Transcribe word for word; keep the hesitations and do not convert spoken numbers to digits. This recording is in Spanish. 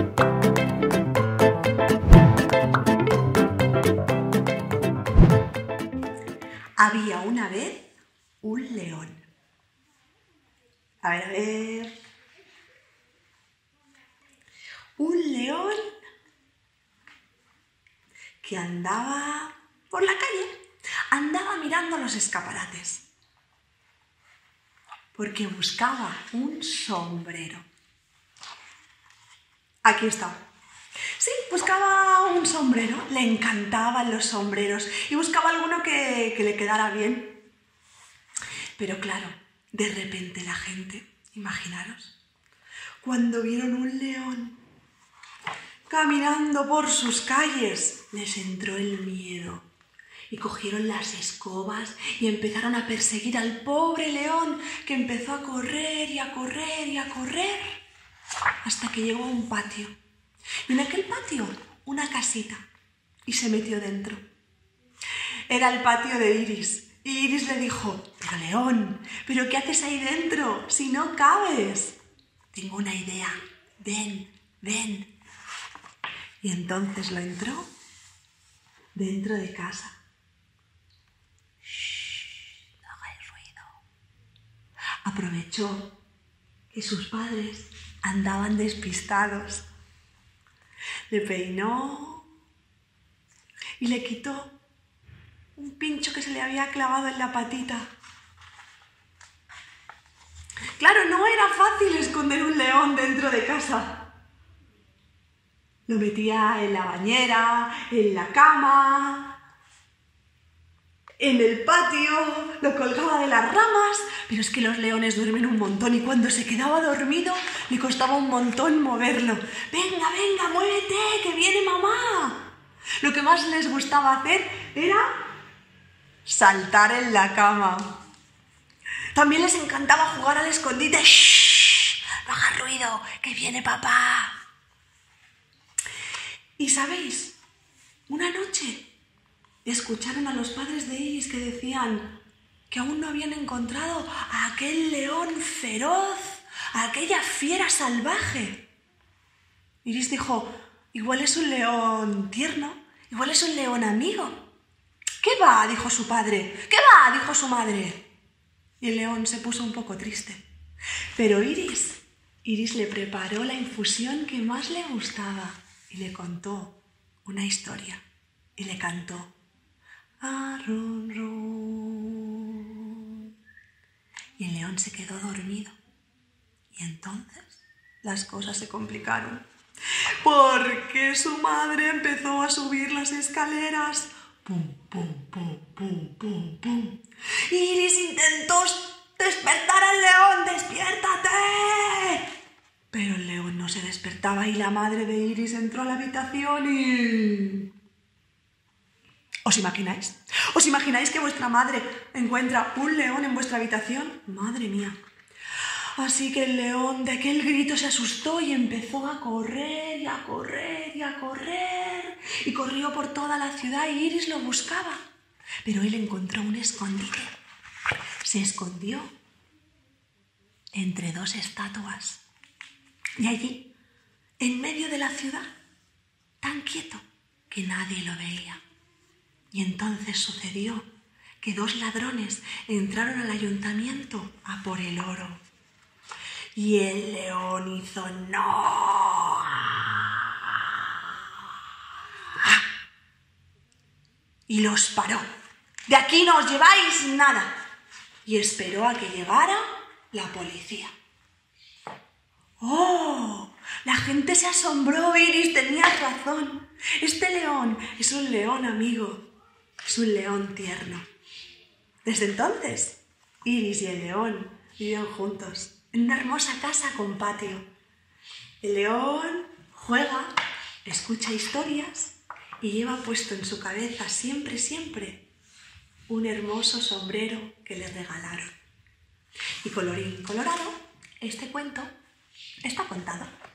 Había una vez un león. A ver, a ver. Un león que andaba por la calle, andaba mirando los escaparates, porque buscaba un sombrero. Aquí está. Sí, buscaba un sombrero, le encantaban los sombreros y buscaba alguno que, que le quedara bien. Pero claro, de repente la gente, imaginaros, cuando vieron un león caminando por sus calles, les entró el miedo y cogieron las escobas y empezaron a perseguir al pobre león, que empezó a correr y a correr y a correr hasta que llegó a un patio. Y en aquel patio, una casita, y se metió dentro. Era el patio de Iris. Y Iris le dijo: «Pero león, ¿pero qué haces ahí dentro si no cabes?» «Tengo una idea, ven, ven». Y entonces lo entró dentro de casa. «Shh, no hagáis ruido». Aprovechó que sus padres andaban despistados. Le peinó y le quitó un pincho que se le había clavado en la patita. Claro, no era fácil esconder un león dentro de casa. Lo metía en la bañera, en la cama, en el patio, lo colgaba de las ramas, pero es que los leones duermen un montón y cuando se quedaba dormido le costaba un montón moverlo. «Venga, venga, muévete, que viene mamá». Lo que más les gustaba hacer era saltar en la cama. También les encantaba jugar al escondite. «Shh, no hagas ruido, que viene papá». Y ¿sabéis? Una noche escucharon a los padres de Iris que decían que aún no habían encontrado a aquel león feroz, a aquella fiera salvaje. Iris dijo: «Igual es un león tierno, igual es un león amigo». «¿Qué va?», dijo su padre. «¿Qué va?», dijo su madre. Y el león se puso un poco triste. Pero Iris, Iris le preparó la infusión que más le gustaba y le contó una historia y le cantó: «Arrun, run». Y el león se quedó dormido. Y entonces las cosas se complicaron, porque su madre empezó a subir las escaleras. Pum, pum, pum, pum, pum, pum. Iris intentó despertar al león. «¡Despiértate!». Pero el león no se despertaba y la madre de Iris entró a la habitación y... ¿Os imagináis? ¿Os imagináis que vuestra madre encuentra un león en vuestra habitación? ¡Madre mía! Así que el león de aquel grito se asustó y empezó a correr y a correr y a correr. Y corrió por toda la ciudad y Iris lo buscaba. Pero él encontró un escondite. Se escondió entre dos estatuas. Y allí, en medio de la ciudad, tan quieto que nadie lo veía. Y entonces sucedió que dos ladrones entraron al ayuntamiento a por el oro. Y el león hizo «¡No!». Y los paró. «De aquí no os lleváis nada». Y esperó a que llegara la policía. ¡Oh! La gente se asombró. Iris, tenías razón. Este león es un león amigo. Es un león tierno. Desde entonces, Iris y el león viven juntos en una hermosa casa con patio. El león juega, escucha historias y lleva puesto en su cabeza siempre, siempre un hermoso sombrero que le regalaron. Y colorín colorado, este cuento está contado.